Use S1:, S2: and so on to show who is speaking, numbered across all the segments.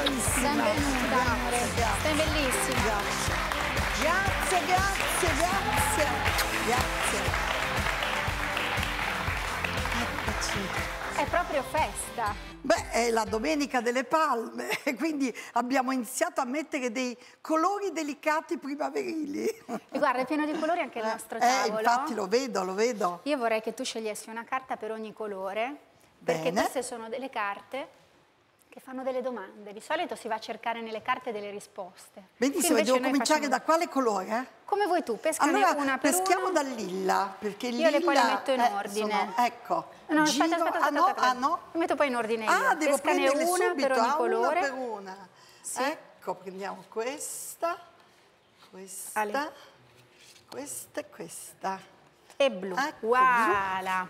S1: bravissima.
S2: Benvenuta, amore. Sei bellissima.
S1: Grazie, grazie, grazie. Grazie. Eccoci.
S2: È proprio festa.
S1: Beh, è la Domenica delle Palme, quindi abbiamo iniziato a mettere dei colori delicati primaverili.
S2: E guarda, è pieno di colori anche il nostro tavolo.
S1: Infatti lo vedo, lo vedo.
S2: Io vorrei che tu scegliessi una carta per ogni colore, perché
S1: Bene.
S2: queste sono delle carte che fanno delle domande. Di solito si va a cercare nelle carte delle risposte.
S1: Benissimo, devo cominciare da quale colore?
S2: Come vuoi tu, pescane
S1: allora,
S2: una per
S1: peschiamo
S2: una.
S1: dal lilla, perché il
S2: Io
S1: lilla...
S2: le poi le metto in ordine.
S1: Ecco.
S2: No, aspetta,
S1: Ah no?
S2: Le metto poi in ordine io.
S1: Ah, devo
S2: pescane
S1: prenderle
S2: una
S1: subito,
S2: per ogni colore.
S1: una per una. Sì. Ecco, prendiamo questa, questa,
S2: Ale.
S1: questa e questa.
S2: E blu.
S1: Ecco,
S2: Voilà.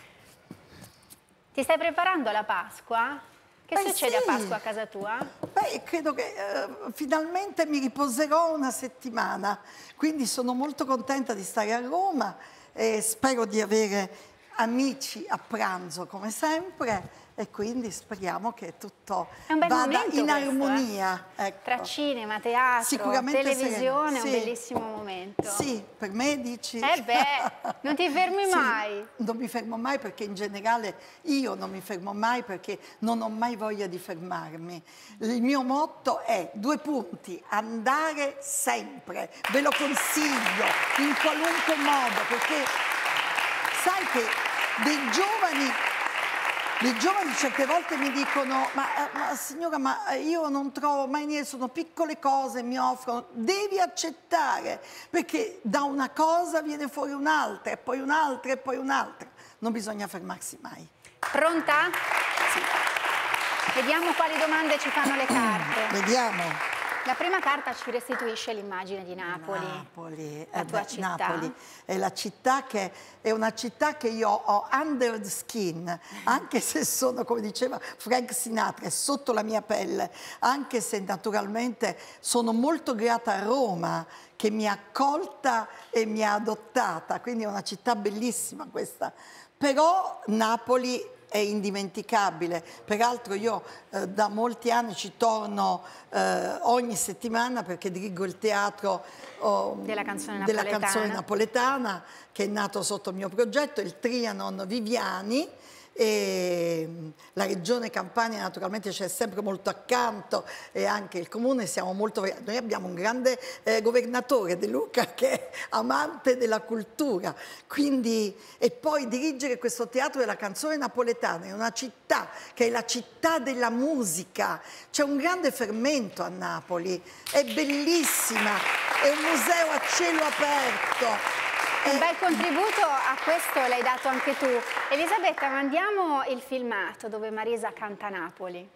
S2: Ti stai preparando alla Pasqua? Che succede a Pasqua a casa tua?
S1: Beh, credo che finalmente mi riposerò una settimana, quindi sono molto contenta di stare a Roma e spero di avere amici a pranzo come sempre e quindi speriamo che tutto vada in armonia. Ecco.
S2: Tra cinema, teatro, televisione, è un bellissimo momento.
S1: Sì, per me dici?
S2: Non ti fermi mai.
S1: Non mi fermo mai perché in generale io non mi fermo mai perché non ho mai voglia di fermarmi. Il mio motto è 2 punti, andare sempre. Ve lo consiglio in qualunque modo perché sai che dei giovani certe volte mi dicono ma signora, ma io non trovo mai niente, sono piccole cose, mi offrono. Devi accettare, perché da una cosa viene fuori un'altra, e poi un'altra, e poi un'altra. Non bisogna fermarsi mai.
S2: Pronta?
S1: Sì.
S2: Vediamo quali domande ci fanno le carte.
S1: Vediamo.
S2: La prima carta ci restituisce l'immagine di Napoli.
S1: Napoli,
S2: la tua città.
S1: Napoli è la città che è una città che io ho under the skin, anche se sono, come diceva Frank Sinatra, è sotto la mia pelle, anche se naturalmente sono molto grata a Roma che mi ha accolta e mi ha adottata, quindi è una città bellissima questa. Però Napoli è indimenticabile, peraltro io da molti anni ci torno ogni settimana perché dirigo il teatro
S2: della canzone
S1: napoletana che è nato sotto il mio progetto, il Trianon Viviani, e la regione Campania naturalmente c'è sempre molto accanto e anche il comune, siamo molto... Noi abbiamo un grande governatore De Luca che è amante della cultura, quindi e poi dirigere questo teatro della canzone napoletana in una città che è la città della musica, c'è un grande fermento a Napoli, è bellissima, è un museo a cielo aperto.
S2: Un bel contributo a questo l'hai dato anche tu. Elisabetta, mandiamo il filmato dove Marisa canta Napoli.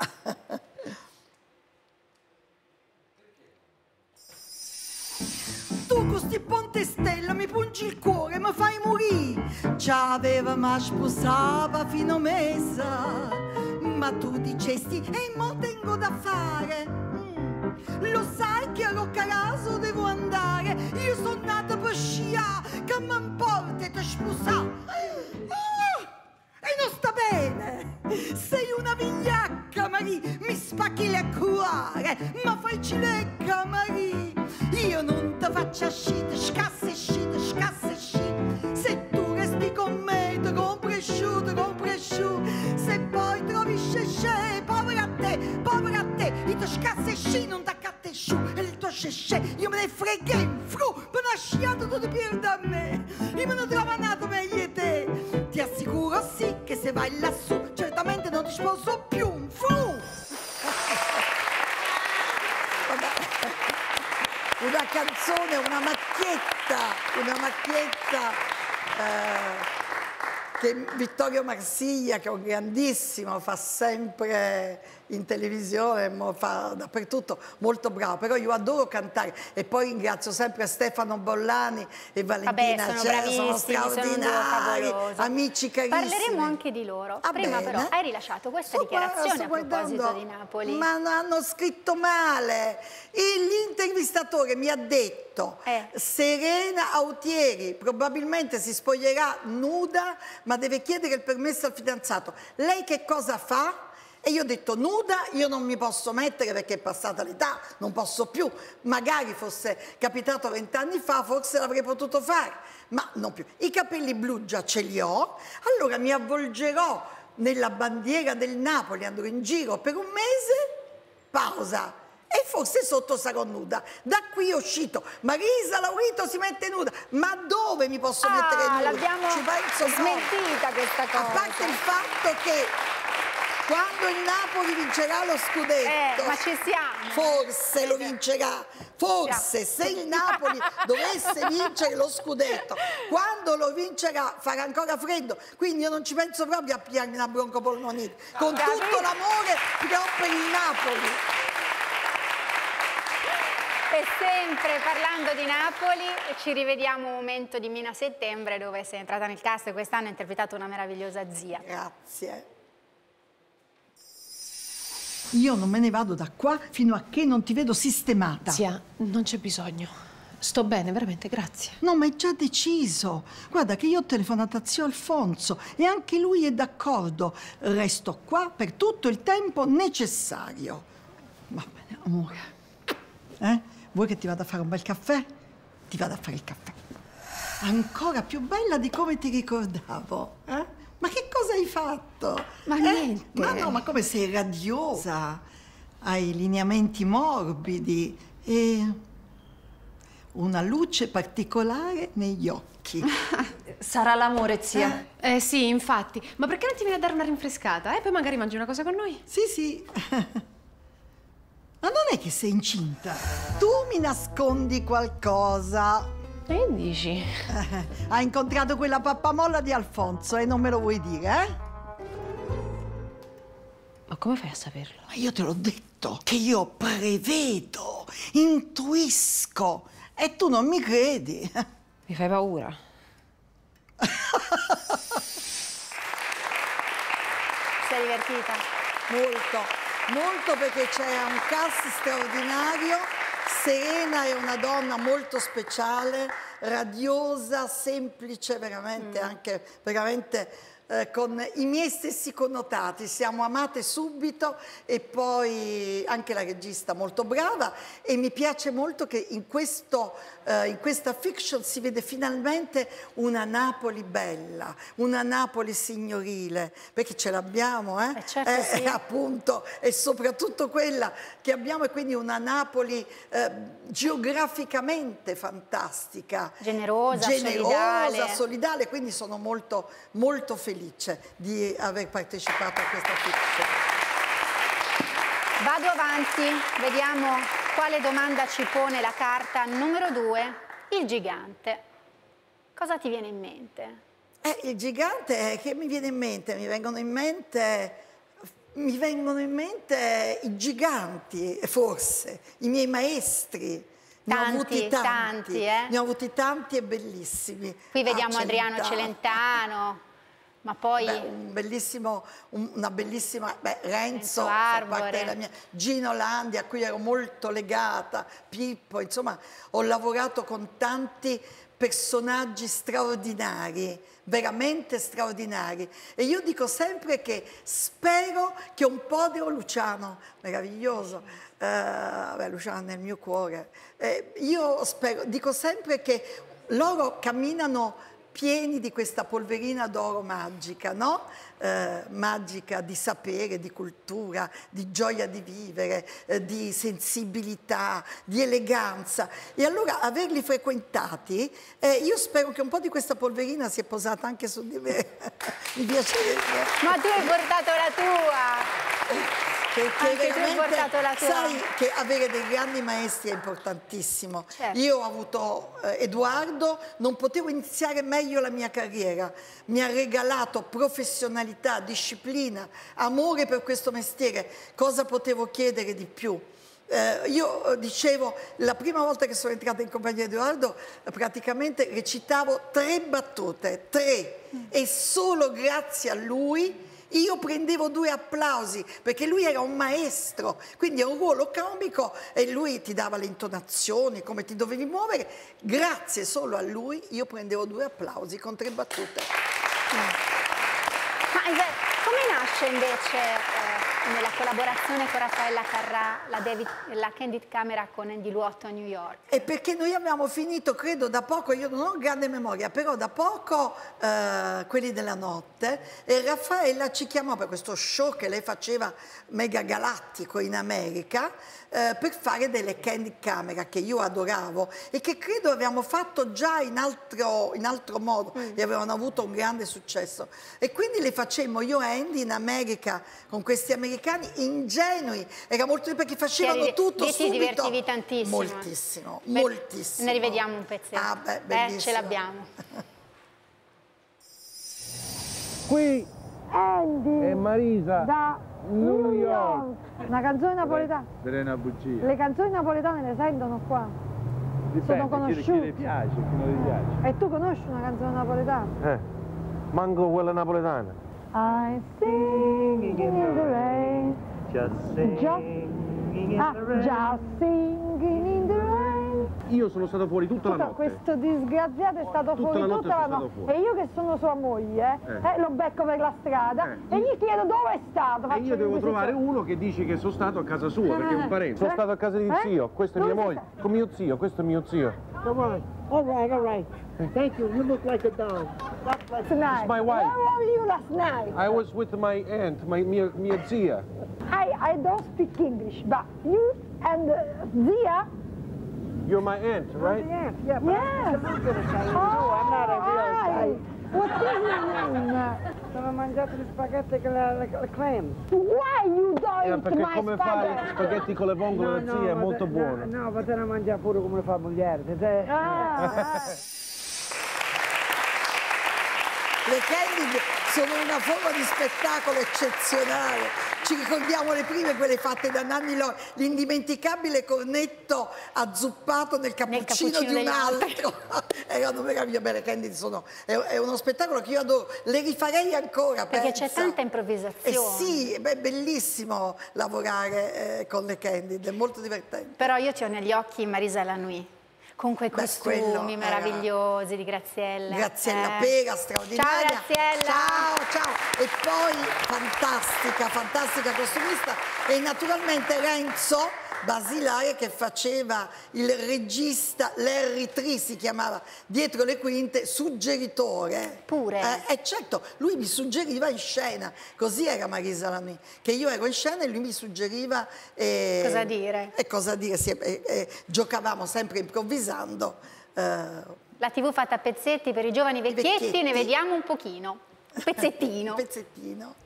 S1: Tu con sti ponte stella mi pungi il cuore, mi fai morire. Già aveva ma sposava fino mesa, ma tu dicesti e mo tengo da fare. Lo sai che a Roccaraso devo andare, io sono nata per sciare, che mi importa te sposare. E non sta bene, sei una vigliacca Marie, mi spacchi le cuore, ma fai cilecca Marie. Io non ti faccio scite, scasse scite, scasse scite. Se tu resti con me, ti compri asciutto, se poi trovi scesce, povera a te, i tuoi scasse scite non t'accatte sciù, e il tuo scesce, io me ne freghe in fru, per una sciata tu ti perdi a me, io me ne trovo nato meglio di te, ti assicuro sì che se vai lassù, certamente non ti sposo più, un fru! Una canzone, una macchietta che Vittorio Marsiglia, che è un grandissimo, fa sempre in televisione, fa dappertutto, molto bravo, però io adoro cantare e poi ringrazio sempre Stefano Bollani e Valentina.
S2: Vabbè, sono
S1: straordinari, amici carissimi.
S2: Parleremo anche di loro. Prima
S1: bene.
S2: però hai rilasciato questa dichiarazione a proposito di Napoli.
S1: Ma hanno scritto male. L'intervistatore mi ha detto Serena Autieri probabilmente si spoglierà nuda, ma deve chiedere il permesso al fidanzato. Lei che cosa fa? E io ho detto nuda io non mi posso mettere perché è passata l'età, non posso più. Magari fosse capitato 20 anni fa, forse l'avrei potuto fare, ma non più. I capelli blu già ce li ho, allora mi avvolgerò nella bandiera del Napoli, andrò in giro per un mese, pausa. E forse sotto sarò nuda. Da qui è uscito Marisa Laurito si mette nuda. Ma dove mi posso mettere nuda?
S2: L'abbiamo smentita questa cosa.
S1: A parte il fatto che quando il Napoli vincerà lo scudetto,
S2: ma ci siamo.
S1: Forse lo vincerà. Forse se il Napoli dovesse vincere lo scudetto, quando lo vincerà farà ancora freddo. Quindi io non ci penso proprio a pigliarmi una broncopolmonite. Con tutto l'amore che ho per il Napoli.
S2: E sempre parlando di Napoli, ci rivediamo un momento di Mina Settembre dove sei entrata nel cast e quest'anno hai interpretato una meravigliosa zia.
S1: Grazie. Io non me ne vado da qua fino a che non ti vedo sistemata.
S3: Zia, non c'è bisogno. Sto bene, veramente, grazie.
S1: No, ma è già deciso. Guarda che io ho telefonato a zio Alfonso e anche lui è d'accordo. Resto qua per tutto il tempo necessario. Va bene, amore. Vuoi che ti vada a fare un bel caffè? Ti vado a fare il caffè. Ancora più bella di come ti ricordavo, Ma che cosa hai fatto?
S3: Ma niente.
S1: Ma no, ma come sei radiosa? Hai lineamenti morbidi e una luce particolare negli occhi.
S3: Sarà l'amore, zia. Sì, infatti. Ma perché non ti vieni a dare una rinfrescata? Poi magari mangi una cosa con noi?
S1: Sì, sì. Ma non è che sei incinta? Tu mi nascondi qualcosa.
S3: Che dici?
S1: Hai incontrato quella pappamolla di Alfonso e non me lo vuoi dire,
S3: Ma come fai a saperlo?
S1: Ma io te l'ho detto che io prevedo, intuisco e tu non mi credi.
S3: Mi fai paura.
S2: Sei divertita?
S1: Molto. Molto perché c'è un cast straordinario. Serena è una donna molto speciale, radiosa, semplice, veramente, anche veramente con i miei stessi connotati. Siamo amate subito e poi anche la regista molto brava e mi piace molto che in questa fiction si vede finalmente una Napoli bella, una Napoli signorile, perché ce l'abbiamo,
S2: certo, sì.
S1: Appunto, e soprattutto quella che abbiamo è quindi una Napoli geograficamente fantastica,
S2: generosa,
S1: solidale, quindi sono molto, molto felice di aver partecipato a questa fiction.
S2: Vado avanti, vediamo quale domanda ci pone la carta numero 2, il gigante. Cosa ti viene in mente?
S1: Il gigante, che mi viene in mente? Mi vengono in mente i giganti, forse, i miei maestri. Ne ho avuti tanti. Ne ho avuti tanti e bellissimi.
S2: Qui vediamo Adriano Celentano, ma poi...
S1: una bellissima... Renzo
S2: fa
S1: parte della mia... Gino Landi, a cui ero molto legata, Pippo, insomma, ho lavorato con tanti personaggi straordinari, veramente straordinari. E io dico sempre che spero che un po' di Luciano, meraviglioso, Luciano nel mio cuore, io spero, dico sempre che loro camminano pieni di questa polverina d'oro magica, no? Magica di sapere, di cultura, di gioia di vivere, di sensibilità, di eleganza. E allora averli frequentati, io spero che un po' di questa polverina sia posata anche su di me. Mi piacerebbe.
S2: Ma tu hai portato la tua! Anche tu hai portato la tua.
S1: Sai che avere dei grandi maestri è importantissimo.
S2: Certo.
S1: Io ho avuto Edoardo, non potevo iniziare meglio la mia carriera. Mi ha regalato professionalità, disciplina, amore per questo mestiere. Cosa potevo chiedere di più? Io dicevo, la prima volta che sono entrata in compagnia di Edoardo, praticamente recitavo 3 battute, 3. E solo grazie a lui io prendevo 2 applausi, perché lui era un maestro, quindi è un ruolo comico e lui ti dava le intonazioni, come ti dovevi muovere. Grazie solo a lui io prendevo 2 applausi con 3 battute.
S2: Ma come nasce invece nella collaborazione con Raffaella Carrà, la Candid Camera con Andy Luotto a New York?
S1: E perché noi abbiamo finito, credo da poco, io non ho grande memoria, però da poco Quelli della notte, e Raffaella ci chiamò per questo show che lei faceva mega galattico in America, per fare delle Candid Camera che io adoravo e che credo abbiamo fatto già in altro modo e avevano avuto un grande successo. E quindi le facemmo io e Andy in America con questi americani ingenui, era molto perché facevano tutto subito.
S2: Ti divertivi tantissimo.
S1: Moltissimo, moltissimo.
S2: Ne rivediamo un pezzetto.
S1: Ah beh, bellissimo.
S2: Ce l'abbiamo.
S4: Qui
S5: Andy
S4: è Marisa
S5: da
S4: New York.
S5: Una canzone napoletana.
S4: Serena bugia.
S5: Le canzoni napoletane le sentono qua. Sono conosciute.
S4: Chi le piace, chi non le piace.
S5: E tu conosci una canzone napoletana?
S4: Manco quella napoletana.
S5: I sing in the rain.
S4: Just singing in the rain.
S5: Just singing in the rain.
S4: Io sono stato fuori tutta la notte.
S5: Questo disgraziato è stato fuori tutta la notte. E io che sono sua moglie, lo becco per la strada e gli chiedo dove è stato.
S4: E io devo trovare uno che dice che sono stato a casa sua, perché è un parente. Sono stato a casa di zio, questa è mia moglie. Con mio zio, questo è mio zio.
S5: All right. Thank you. You look like a dog. Last night.
S4: It's my wife.
S5: Where were you last night?
S4: I was with my aunt, mia zia.
S5: I don't speak English, but you and zia.
S4: You're my aunt, right?
S5: Yes. I'm not a real Italian. What is your name? Sono mangiato gli spaghetti con le clams. Why you don't
S4: perché come fai spaghetti con le vongole da zia è molto buono.
S5: No, potete mangiare pure come le fa moglie.
S1: Le Candid sono una forma di spettacolo eccezionale. Ci ricordiamo le prime, quelle fatte da Nanni Lori, l'indimenticabile cornetto azzuppato nel cappuccino di un altro. Erano meravigliose. Le Candid è uno spettacolo che io adoro, le rifarei ancora.
S2: Perché c'è tanta improvvisazione.
S1: Sì, è bellissimo lavorare con le Candid, è molto divertente.
S2: Però io ti ho negli occhi Marisa Lanui. Con quei costumi meravigliosi di Graziella.
S1: Graziella Pera, straordinaria.
S2: Ciao Graziella.
S1: Ciao. E poi fantastica costumista. E naturalmente Renzo Basilare che faceva il regista, Larry Tree si chiamava, dietro le quinte, suggeritore.
S2: Pure?
S1: Certo, lui mi suggeriva in scena, così era Marisa Lanui, che io ero in scena e lui mi suggeriva...
S2: cosa dire?
S1: E cosa dire, giocavamo sempre improvvisando.
S2: La TV fatta a pezzetti per i giovani vecchietti, ne vediamo un pochino, un pezzettino.
S1: Un pezzettino.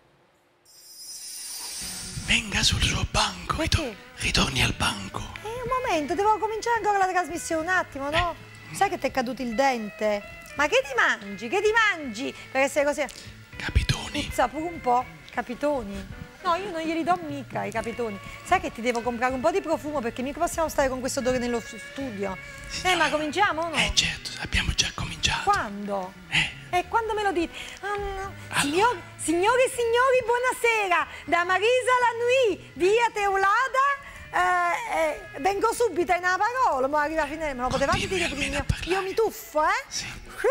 S6: Venga sul suo banco, ritorni al banco.
S7: Un momento, devo cominciare ancora la trasmissione, un attimo, no? Sai che ti è caduto il dente? Ma che ti mangi? Che ti mangi? Per essere così...
S6: Capitoni.
S7: Puzza pure un po', capitoni. No, io non glieli do mica i capitoni. Sai che ti devo comprare un po' di profumo perché mica possiamo stare con questo odore nello studio. Ma cominciamo o no?
S6: Certo, abbiamo già cominciato.
S7: Quando? Quando me lo dite? Allora. Signore e signori, buonasera. Da Marisa Lanui, via Teulada. Vengo subito in una parola, ma arriva a finire. Me lo potevate dire prima? Io mi tuffo,
S6: Sì.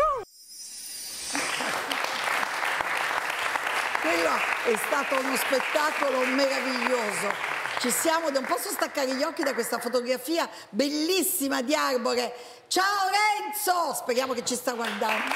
S1: Quello è stato uno spettacolo meraviglioso. Non posso staccare gli occhi da questa fotografia bellissima di Arbore. Ciao Renzo! Speriamo che ci sta guardando.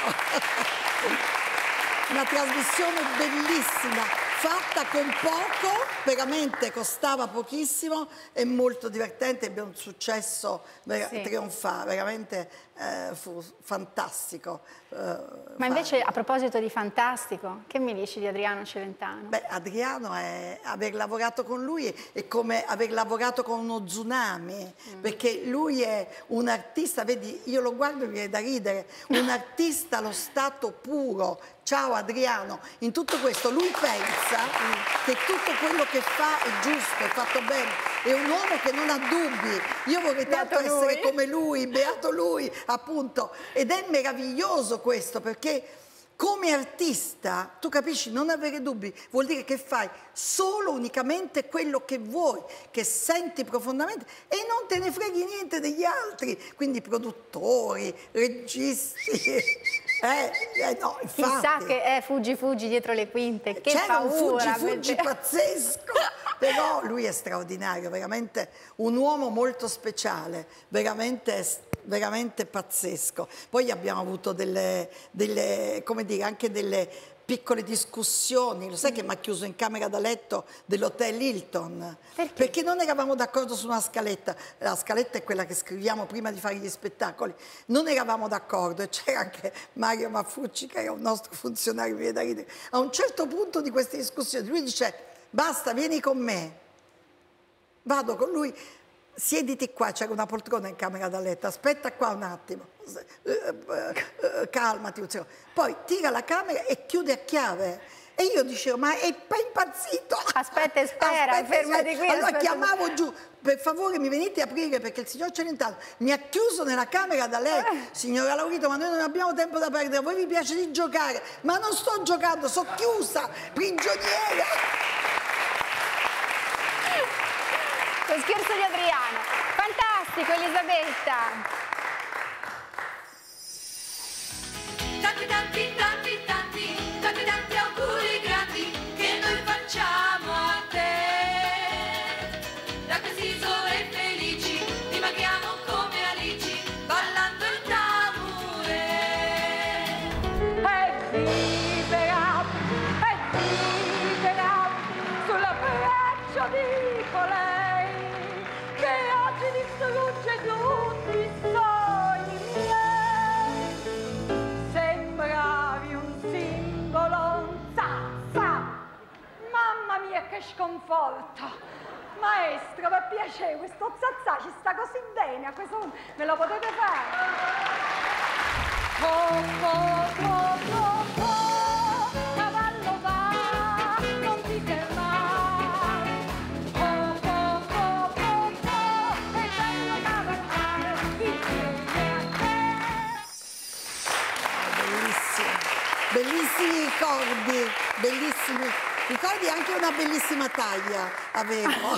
S1: Una trasmissione bellissima, fatta con poco, veramente costava pochissimo e molto divertente, ebbe un successo trionfale, veramente fu fantastico.
S2: Ma invece a proposito di fantastico, che mi dici di Adriano Celentano?
S1: Beh, Adriano, aver lavorato con lui è come aver lavorato con uno tsunami, perché lui è un artista, vedi, io lo guardo e mi viene da ridere, un artista allo stato puro. Ciao Adriano, in tutto questo lui pensa che tutto quello che fa è giusto, è fatto bene, è un uomo che non ha dubbi. Io vorrei tanto essere come lui, beato lui, appunto, ed è meraviglioso questo perché come artista, tu capisci, non avere dubbi vuol dire che fai solo unicamente quello che vuoi, che senti profondamente e non te ne freghi niente degli altri, quindi produttori, registi, No, infatti.
S2: Chissà che fuggi dietro le quinte, che
S1: c'era
S2: paura.
S1: un fuggi pazzesco, però lui è straordinario, veramente un uomo molto speciale, veramente pazzesco. Poi abbiamo avuto come dire, anche delle piccole discussioni. Lo sai che mi ha chiuso in camera da letto dell'hotel Hilton? Perché non eravamo d'accordo su una scaletta. La scaletta è quella che scriviamo prima di fare gli spettacoli. Non eravamo d'accordo e c'era anche Mario Maffucci, che era un nostro funzionario, mi viene da ridere. A un certo punto di queste discussioni lui dice: basta, vieni con me. Vado con lui. Siediti qua, c'era una poltrona in camera da letto, aspetta qua un attimo, calmati. Poi tira la camera e chiude a chiave. E io dicevo: ma è impazzito!
S2: Aspetta e spera, fermati qui.
S1: Allora chiamavo giù: per favore mi venite a aprire perché il signor Celentano mi ha chiuso nella camera da letto. Signora Laurito, ma noi non abbiamo tempo da perdere, a voi vi piace di giocare? Ma non sto giocando, sono chiusa, prigioniera!
S2: Lo scherzo di Adriano. Fantastico, Elisabetta.
S8: Tanti auguri grandi che noi facciamo a te. Da queste isole felici dimaghiamo come Alici ballando il tambure. E libera sulla braccia di colei che oggi distrugge tutti i sogni miei. Sembravi un simbolo, mamma mia che sconforto. Maestro, per piacere, questo zazà ci sta così bene, a questo punto me lo potete fare? Cavallo va, non ti fermare. E bello cavalcare insieme a te.
S1: Bellissimi ricordi, bellissimi ricordi, anche una bellissima taglia avevo.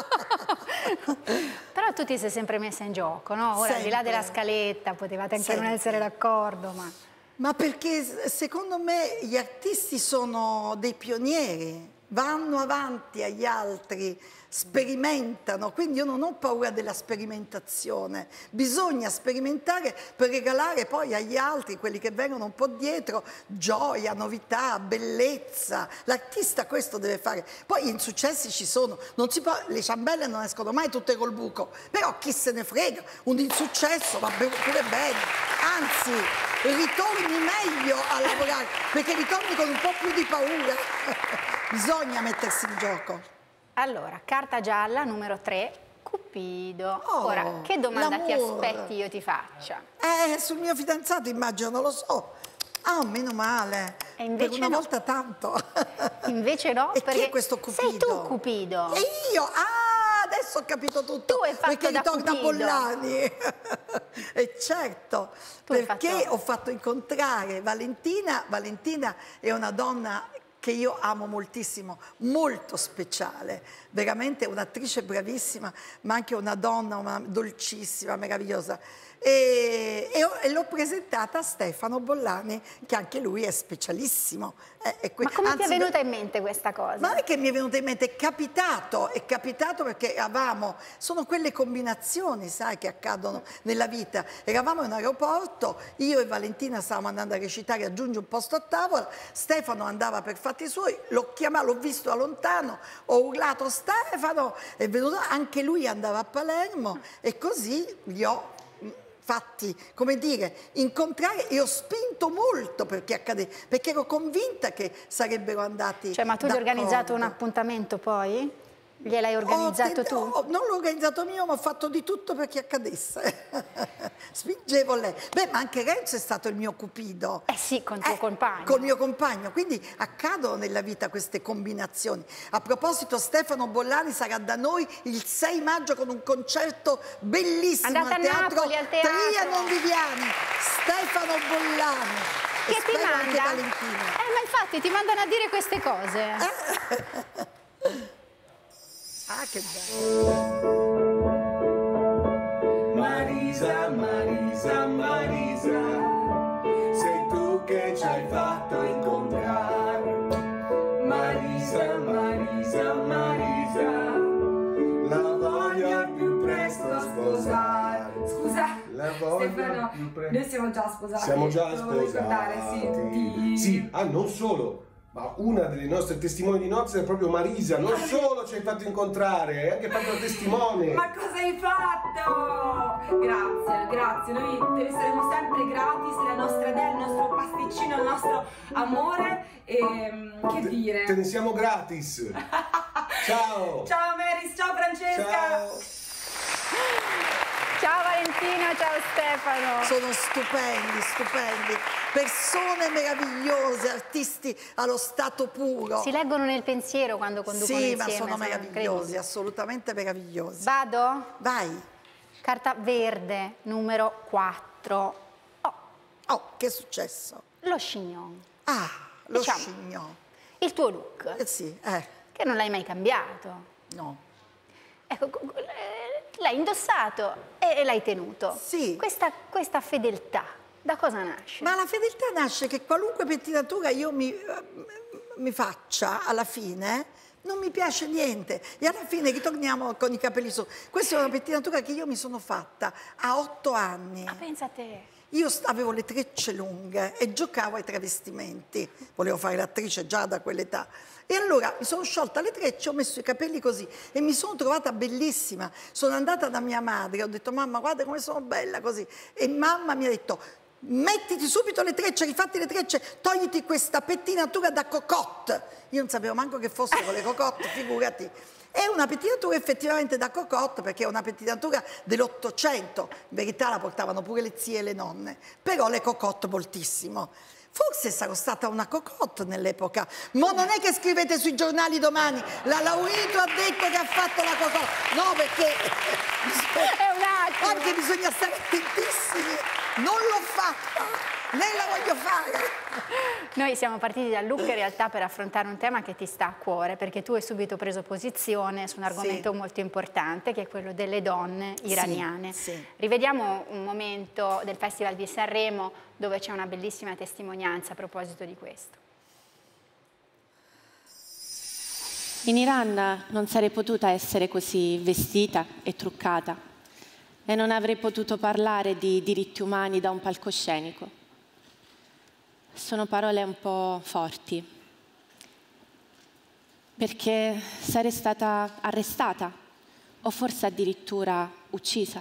S2: Però tu ti sei sempre messa in gioco, no? Ora, al di là della scaletta, potevate anche non essere d'accordo,
S1: Ma perché secondo me gli artisti sono dei pionieri, vanno avanti agli altri, sperimentano, quindi io non ho paura della sperimentazione, bisogna sperimentare per regalare poi agli altri, quelli che vengono un po' dietro, gioia, novità, bellezza. L'artista questo deve fare. Poi gli insuccessi ci sono, non si può, le ciambelle non escono mai tutte col buco, però chi se ne frega, un insuccesso va pure bene, anzi ritorni meglio a lavorare, perché ritorni con un po' più di paura. Bisogna mettersi in gioco.
S2: Allora, carta gialla numero 3, Cupido. Ora, che domanda ti aspetti io ti faccia?
S1: Sul mio fidanzato immagino, non lo so. Ah, meno male.
S2: E invece
S1: per una volta tanto.
S2: Invece no,
S1: e
S2: perché
S1: chi è questo Cupido?
S2: Sei tu Cupido.
S1: E io? Ah, adesso ho capito tutto.
S2: Tu hai fatto
S1: perché
S2: da
S1: ritorna
S2: Cupido.
S1: Bollani. E certo, perché ho fatto incontrare Valentina. Valentina è una donna che io amo moltissimo, molto speciale, veramente un'attrice bravissima, ma anche una donna, una dolcissima, meravigliosa. E l'ho presentata a Stefano Bollani, che anche lui è specialissimo.
S2: Ma come ti è venuta in mente questa cosa?
S1: Ma non è che mi è venuta in mente, è capitato perché sono quelle combinazioni, sai, che accadono nella vita. Eravamo in aeroporto, io e Valentina stavamo andando a recitare a Giungi un posto a tavola, Stefano andava per fatti suoi, l'ho chiamato, l'ho visto da lontano, ho urlato Stefano, è venuto, anche lui andava a Palermo e così gli ho fatti, come dire, incontrare e ho spinto molto perché accadeva, perché ero convinta che sarebbero andati.
S2: Cioè, ma tu gli hai organizzato un appuntamento poi? Gliel'hai organizzato tu?
S1: Non l'ho organizzato io, ma ho fatto di tutto perché accadesse. Spingevo lei. Beh, ma anche Renzo è stato il mio Cupido.
S2: Eh sì, con tuo compagno.
S1: Con il mio compagno. Quindi accadono nella vita queste combinazioni. A proposito, Stefano Bollani sarà da noi il 6 maggio con un concerto bellissimo.
S2: Andate a Napoli, al teatro.
S1: Trianon Viviani, Stefano Bollani.
S2: Che ti manda?
S1: Anche Valentina.
S2: Ma infatti ti mandano a dire queste cose.
S1: Ah, che bello!
S9: Marisa, Marisa, Marisa, sei tu Stefano, noi siamo già sposati.
S10: Siamo già
S9: sposati.
S10: Sì, non solo. Ma una delle nostre testimoni di nozze è proprio Marisa, non solo ci hai fatto incontrare, hai anche fatto la testimone.
S9: Ma cosa hai fatto? Grazie, noi te ne saremo sempre grati, sei la nostra dea, il nostro pasticcino, il nostro amore e che dire?
S10: Te ne siamo gratis. Ciao.
S9: Ciao Meris, ciao Francesca.
S10: Ciao.
S2: Ciao Valentina, ciao Stefano.
S1: Sono stupendi, persone meravigliose, artisti allo stato puro.
S2: Si leggono nel pensiero quando conducono insieme.
S1: Sì, ma sono meravigliosi, assolutamente meravigliosi.
S2: Vado?
S1: Vai.
S2: Carta verde, numero 4.
S1: Oh, che è successo?
S2: Lo chignon.
S1: Ah, lo chignon.
S2: Il tuo look.
S1: Sì,
S2: Che non l'hai mai cambiato.
S1: No.
S2: Ecco, l'hai indossato e l'hai tenuto.
S1: Sì.
S2: Questa fedeltà, da cosa nasce?
S1: Ma la fedeltà nasce che qualunque pettinatura io mi faccia, alla fine, non mi piace niente. E alla fine ritorniamo con i capelli su. Questa è una pettinatura che io mi sono fatta a 8 anni.
S2: Ma pensa a te.
S1: Io avevo le trecce lunghe e giocavo ai travestimenti. Volevo fare l'attrice già da quell'età. E allora mi sono sciolta le trecce, ho messo i capelli così e mi sono trovata bellissima. Sono andata da mia madre, ho detto mamma guarda come sono bella così. E mamma mi ha detto mettiti subito le trecce, rifatti le trecce, togliti questa pettinatura da cocotte. Io non sapevo manco che fossero le cocotte, figurati. È una pettinatura effettivamente da cocotte perché è una pettinatura dell'800, in verità la portavano pure le zie e le nonne, però le cocotte moltissimo. Forse sarò stata una cocotte nell'epoca, ma non è che scrivete sui giornali domani la Laurito ha detto che ha fatto la cocotte, no perché
S2: è un attimo.
S1: Anche bisogna stare attentissimi, non l'ho fatta, né la voglio fare.
S2: Noi siamo partiti dal look in realtà per affrontare un tema che ti sta a cuore, perché tu hai subito preso posizione su un argomento molto importante che è quello delle donne iraniane. Rivediamo un momento del Festival di Sanremo dove c'è una bellissima testimonianza a proposito di questo.
S11: In Iran non sarei potuta essere così vestita e truccata e non avrei potuto parlare di diritti umani da un palcoscenico. Sono parole un po' forti, perché sarei stata arrestata o forse addirittura uccisa.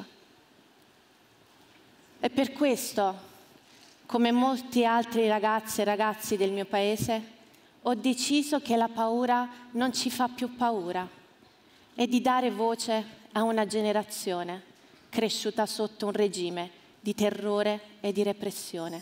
S11: E per questo, come molti altri ragazze e ragazzi del mio paese, ho deciso che la paura non ci fa più paura e di dare voce a una generazione cresciuta sotto un regime di terrore e di repressione.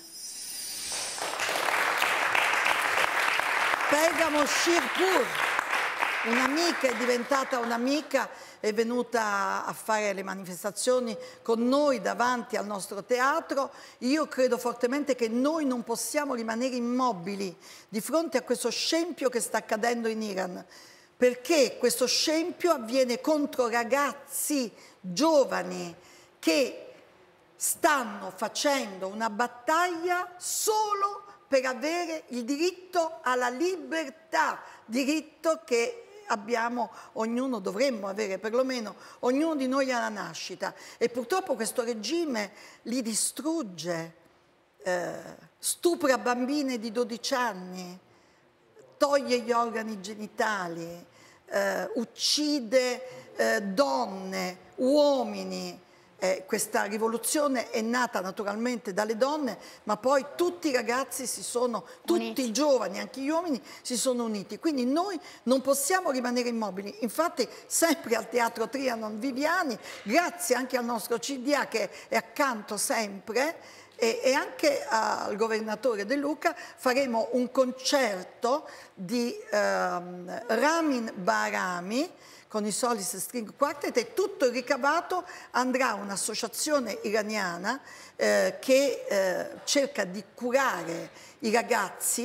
S1: Pegamo Shirpur, un'amica, è diventata un'amica, è venuta a fare le manifestazioni con noi davanti al nostro teatro. Io credo fortemente che noi non possiamo rimanere immobili di fronte a questo scempio che sta accadendo in Iran, perché questo scempio avviene contro ragazzi giovani che stanno facendo una battaglia solo per avere il diritto alla libertà, diritto che abbiamo, ognuno dovremmo avere, perlomeno ognuno di noi alla nascita. E purtroppo questo regime li distrugge, stupra bambine di 12 anni, toglie gli organi genitali, uccide donne, uomini. Questa rivoluzione è nata naturalmente dalle donne, ma poi tutti i ragazzi si sono, tutti i giovani, anche gli uomini, si sono uniti. Quindi noi non possiamo rimanere immobili. Infatti sempre al Teatro Trianon Viviani, grazie anche al nostro CDA che è accanto sempre, e anche al governatore De Luca, faremo un concerto di Ramin Bahrami con i Solis String Quartet, e tutto il ricavato andrà a un'associazione iraniana che cerca di curare i ragazzi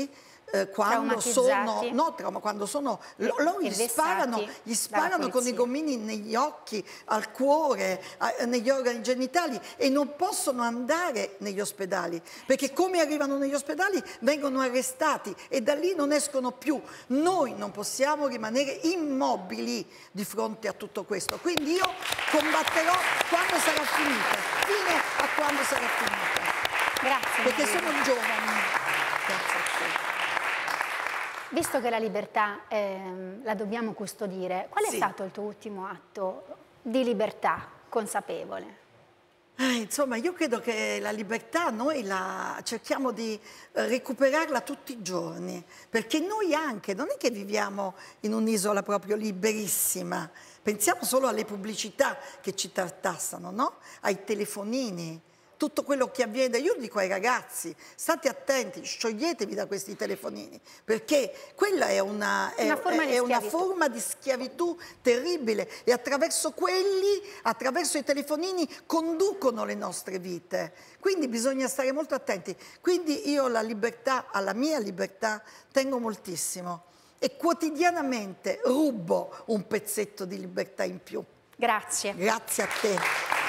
S1: quando sono, quando sono, loro gli sparano con i gommini negli occhi, al cuore, negli organi genitali e non possono andare negli ospedali, perché come arrivano negli ospedali vengono arrestati e da lì non escono più. Noi non possiamo rimanere immobili di fronte a tutto questo, quindi io combatterò quando sarà finita, fino a quando sarà finita.
S2: Grazie.
S1: Perché sono giovani. Grazie a te.
S2: Visto che la libertà la dobbiamo custodire, qual è stato il tuo ultimo atto di libertà consapevole?
S1: Insomma, io credo che la libertà noi cerchiamo di recuperarla tutti i giorni, perché noi anche, non è che viviamo in un'isola proprio liberissima, pensiamo solo alle pubblicità che ci tartassano, no? Ai telefonini. Tutto quello che avviene, io dico ai ragazzi, state attenti, scioglietevi da questi telefonini, perché quella è una forma di schiavitù terribile e attraverso quelli, attraverso i telefonini, conducono le nostre vite. Quindi bisogna stare molto attenti. Quindi io la libertà, alla mia libertà, tengo moltissimo e quotidianamente rubo un pezzetto di libertà in più.
S2: Grazie.
S1: Grazie a te.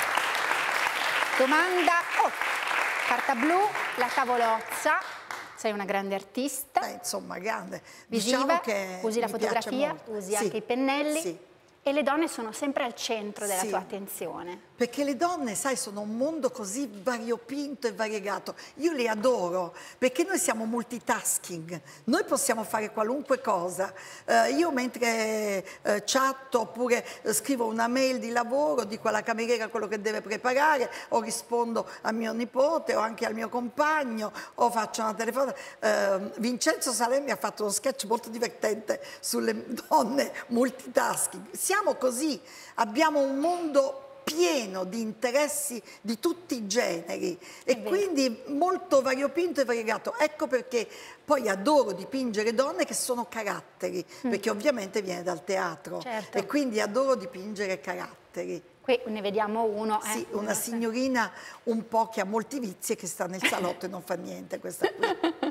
S2: Domanda, carta blu, la tavolozza, sei una grande artista.
S1: Insomma, grande.
S2: Visiva,
S1: diciamo che
S2: usi la fotografia, usi anche i pennelli e le donne sono sempre al centro della tua attenzione.
S1: Perché le donne, sai, sono un mondo così variopinto e variegato. Io le adoro, perché noi siamo multitasking. Noi possiamo fare qualunque cosa. Io mentre chatto oppure scrivo una mail di lavoro, dico alla cameriera quello che deve preparare, o rispondo a mio nipote o anche al mio compagno, o faccio una telefonata. Vincenzo Salerni ha fatto uno sketch molto divertente sulle donne multitasking. Siamo così, abbiamo un mondo pieno di interessi di tutti i generi e quindi molto variopinto e variegato. Ecco perché poi adoro dipingere donne che sono caratteri, perché ovviamente viene dal teatro e quindi adoro dipingere caratteri.
S2: Qui ne vediamo uno.
S1: Sì, una signorina un po' che ha molti vizi e che sta nel salotto e non fa niente, questa qui.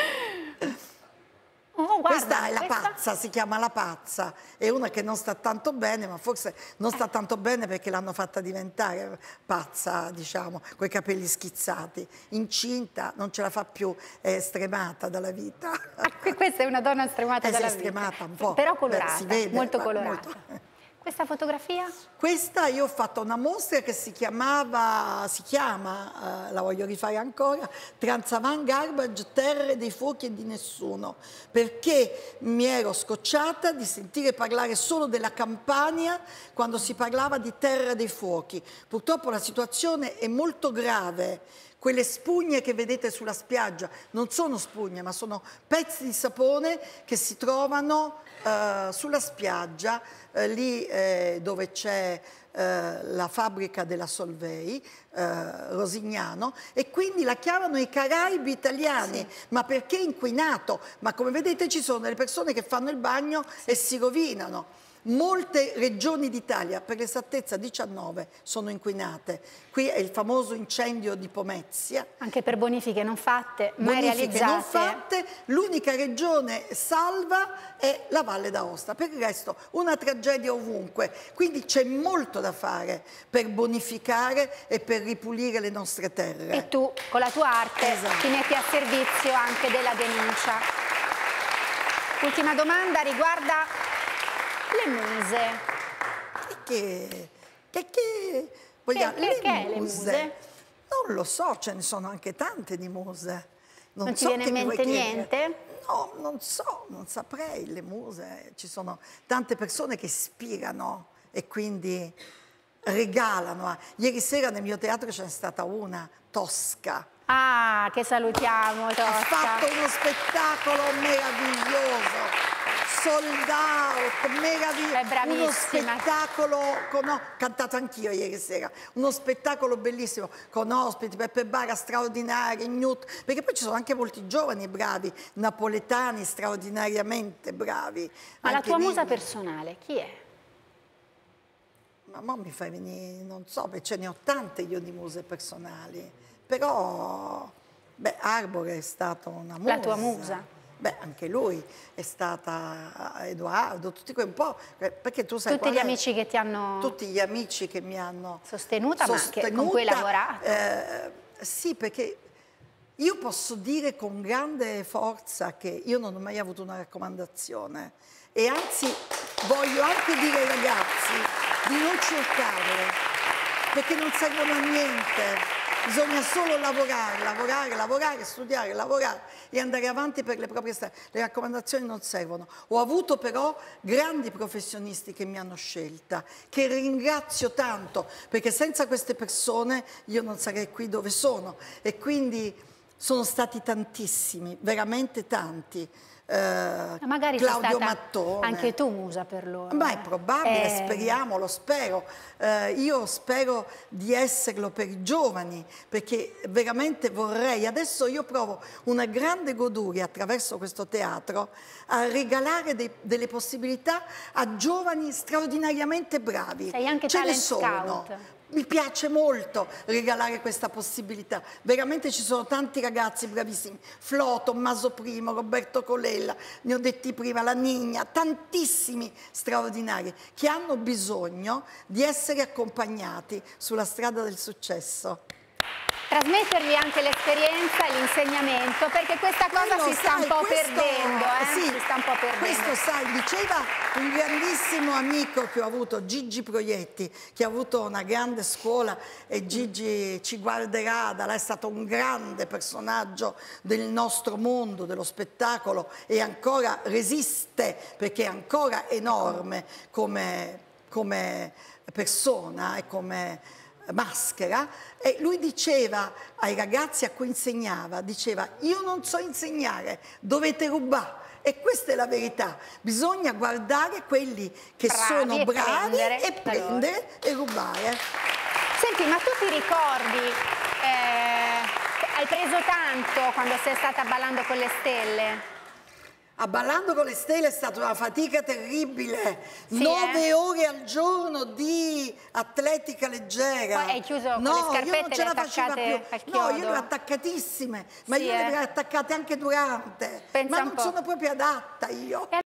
S1: Questa è la pazza, si chiama la pazza, è una che non sta tanto bene, ma forse non sta tanto bene perché l'hanno fatta diventare pazza, diciamo, coi capelli schizzati. Incinta, non ce la fa più, è stremata dalla vita.
S2: Questa è una donna stremata dalla vita.
S1: Stremata un po'.
S2: Però colorata,
S1: si vede,
S2: molto colorata. Questa fotografia?
S1: Questa io ho fatto una mostra che si chiama, la voglio rifare ancora, Transavant Garbage, terre dei fuochi e di nessuno, perché mi ero scocciata di sentire parlare solo della Campania quando si parlava di terra dei fuochi. Purtroppo la situazione è molto grave. Quelle spugne che vedete sulla spiaggia non sono spugne, ma sono pezzi di sapone che si trovano sulla spiaggia, lì dove c'è la fabbrica della Solvay, Rosignano, e quindi la chiamano i Caraibi italiani, ma perché inquinato? Ma come vedete ci sono delle persone che fanno il bagno e si rovinano. Molte regioni d'Italia, per l'esattezza 19, sono inquinate. Qui è il famoso incendio di Pomezia.
S2: Anche per bonifiche non fatte, mai realizzate.
S1: L'unica regione salva è la Valle d'Aosta. Per il resto una tragedia ovunque. Quindi c'è molto da fare per bonificare e per ripulire le nostre terre.
S2: E tu, con la tua arte, ti metti a servizio anche della denuncia. Ultima domanda riguarda le muse. Le muse?
S1: Non lo so, ce ne sono anche tante di muse.
S2: Non ti viene in mente niente?
S1: No, non so, non saprei. Le muse, ci sono tante persone che ispirano e quindi regalano. Ieri sera nel mio teatro ce n'è stata una, Tosca.
S2: Ah, che salutiamo, Tosca.
S1: Ha fatto uno spettacolo meraviglioso. Sold out, meraviglioso,
S2: è bravissima.
S1: Uno spettacolo, ho cantato anch'io ieri sera, uno spettacolo bellissimo, con ospiti, Peppe Bara straordinari, Newt, perché poi ci sono anche molti giovani bravi, napoletani straordinariamente bravi.
S2: Ma la tua musa personale, chi è?
S1: Ma mo mi fai venire, non so, ce ne ho tante io di muse personali, però, Arbore è stata una musa.
S2: La tua musa?
S1: Beh, anche lui è stata Edoardo, tutti quei un po', perché tu sai
S2: tutti gli amici che ti hanno...
S1: Tutti gli amici che mi hanno
S2: sostenuta, ma anche con cui hai lavorato.
S1: Sì, perché io posso dire con grande forza che io non ho mai avuto una raccomandazione e anzi voglio anche dire ai ragazzi di non cercare, perché non servono a niente. Bisogna solo lavorare, lavorare, lavorare, studiare, lavorare e andare avanti per le proprie strade. Le raccomandazioni non servono. Ho avuto però grandi professionisti che mi hanno scelta, che ringrazio tanto, perché senza queste persone io non sarei qui dove sono. E quindi sono stati tantissimi, veramente tanti.
S2: Magari
S1: Claudio
S2: sei stata
S1: Mattone.
S2: Anche tu musa per loro.
S1: Ma è probabile, speriamo, lo spero. Io spero di esserlo per i giovani, perché veramente vorrei, adesso io provo una grande goduria attraverso questo teatro a regalare delle possibilità a giovani straordinariamente bravi.
S2: Sei anche
S1: Ce ne
S2: talent
S1: sono.
S2: scout.
S1: Mi piace molto regalare questa possibilità. Veramente ci sono tanti ragazzi bravissimi. Flo, Tommaso Primo, Roberto Colella, ne ho detti prima, la Nigna, tantissimi straordinari che hanno bisogno di essere accompagnati sulla strada del successo.
S2: Trasmettergli anche l'esperienza e l'insegnamento, perché questa cosa si sta un po' perdendo.
S1: Sì,
S2: si sta un po' perdendo.
S1: Questo sai, diceva un grandissimo amico che ho avuto, Gigi Proietti, che ha avuto una grande scuola e Gigi ci guarderà, è stato un grande personaggio del nostro mondo, dello spettacolo e ancora resiste perché è ancora enorme come persona e come maschera, e lui diceva ai ragazzi a cui insegnava, diceva: io non so insegnare, dovete rubare. E questa è la verità, bisogna guardare quelli che sono bravi e prendere e rubare.
S2: Senti, ma tu ti ricordi, hai preso tanto quando sei stata Ballando con le Stelle?
S1: A Ballando con le Stelle è stata una fatica terribile, sì, 9 ore al giorno di atletica leggera.
S2: Poi hai chiuso con le scarpette attaccate al chiodo?
S1: No, io le ho attaccatissime, ma io le avrei attaccate anche durante, ma non sono proprio adatta io.